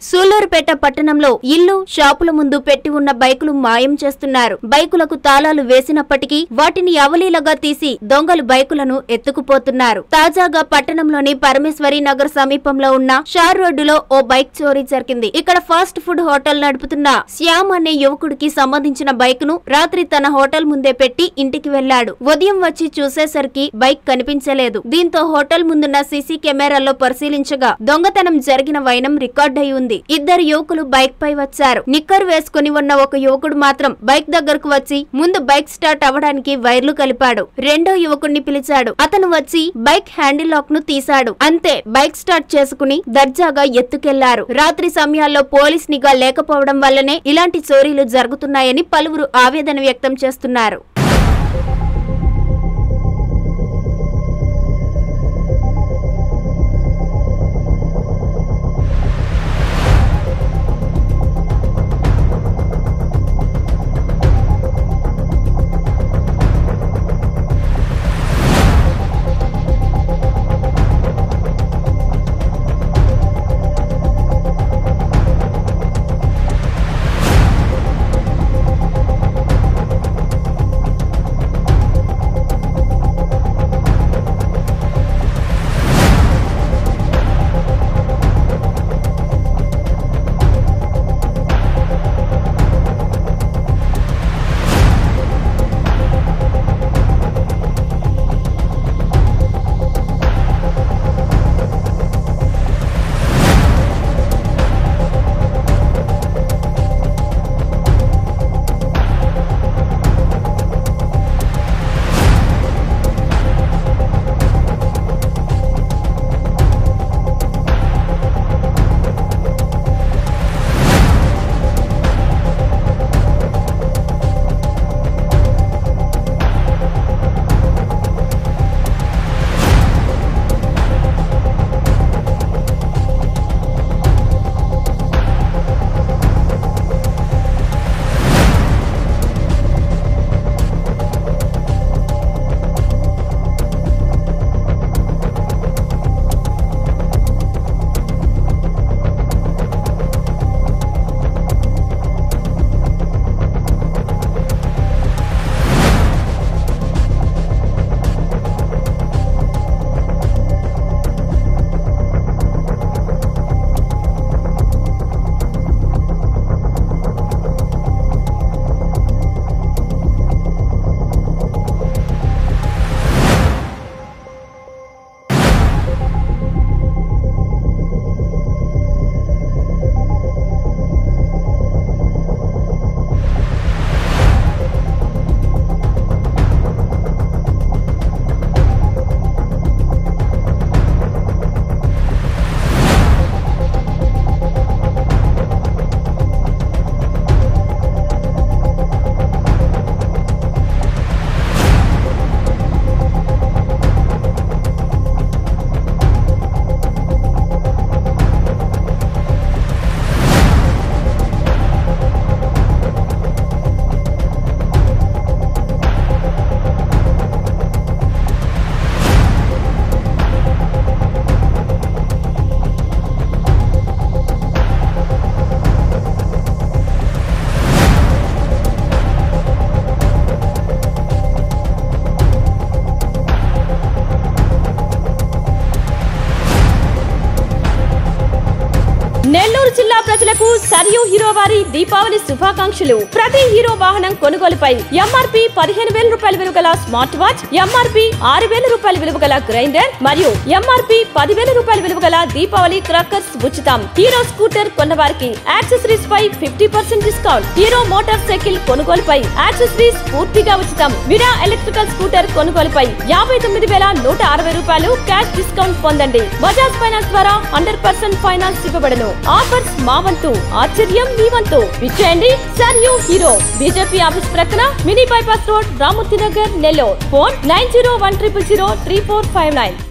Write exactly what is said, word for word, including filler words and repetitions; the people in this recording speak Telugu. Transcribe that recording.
సూళ్లూరుపేట పట్టణంలో ఇల్లు షాపుల ముందు పెట్టి ఉన్న బైకులు మాయం చేస్తున్నారు. బైకులకు తాళాలు వేసినప్పటికీ వాటిని అవలీలగా తీసి దొంగలు బైకులను ఎత్తుకుపోతున్నారు. తాజాగా పట్టణంలోని పరమేశ్వరి నగర్ సమీపంలో ఉన్న షార్ రోడ్డులో ఓ బైక్ చోరీ జరిగింది. ఇక్కడ ఫాస్ట్ ఫుడ్ హోటల్ నడుపుతున్న శ్యామ్ అనే యువకుడికి సంబంధించిన బైక్ ను రాత్రి తన హోటల్ ముందే పెట్టి ఇంటికి వెళ్లాడు. ఉదయం వచ్చి చూసేసరికి బైక్ కనిపించలేదు. దీంతో హోటల్ ముందున్న సీసీ కెమెరాల్లో పరిశీలించగా దొంగతనం జరిగిన వైనం రికార్డయి ఉంది. ఇద్దరు యువకులు బైక్ పై వచ్చారు. నిక్కర్ వేసుకుని ఉన్న ఒక యువకుడు మాత్రం బైక్ దగ్గరకు వచ్చి ముందు బైక్ స్టార్ట్ అవ్వడానికి వైర్లు కలిపాడు. రెండో యువకుడిని పిలిచాడు. అతను వచ్చి బైక్ హ్యాండిల్ లాక్ ను తీశాడు. అంతే, బైక్ స్టార్ట్ చేసుకుని దర్జాగా ఎత్తుకెళ్లారు. రాత్రి సమయాల్లో పోలీస్ నిఘా లేకపోవడం వల్లనే ఇలాంటి చోరీలు జరుగుతున్నాయని పలువురు ఆవేదన వ్యక్తం చేస్తున్నారు. నెల్లూరు జిల్లా ప్రజలకు సరియు హీరో వారి దీపావళి శుభాకాంక్షలు. ప్రతి హీరో వాహనం కొనుగోలుపై ఎంఆర్పీ పదిహేను వేల రూపాయల విలువ గల స్మార్ట్ వాచ్, ఎంఆర్పీ ఆరు వేల రూపాయల విలువ గల గ్రైండర్ మరియు ఎంఆర్పీ పదివేల రూపాయల విలువ గల దీపావళి క్రాకర్స్ ఉచితం. హీరో స్కూటర్ కొన్న వారికి యాక్సెసరీస్ పై fifty percent discount. Hero motor cycle కొనుగోలుపై యాక్సెసరీస్ పూర్తిగా ఉచితం. విరా ఎలక్ట్రికల్ స్కూటర్ కొనుగోలుపై యాభై తొమ్మిది వేల నూట అరవై రూపాయలు క్యాష్ డిస్కౌంట్ పొందండి. బజాజ్ ఫైనాన్స్ ద్వారా హండ్రెడ్ పర్సెంట్ ఫైనాన్స్ ఇవ్వబడను. ఆఫర్స్ మా వంతు, ఆశ్చర్యం మీ వంతు. విచ్చేయండి సరియు హీరో, బీజేపీ ఆఫీస్ ప్రక్కన, mini bypass road, Ramurthy Nagar, Nellore. Phone nine zero one triple zero three four five nine.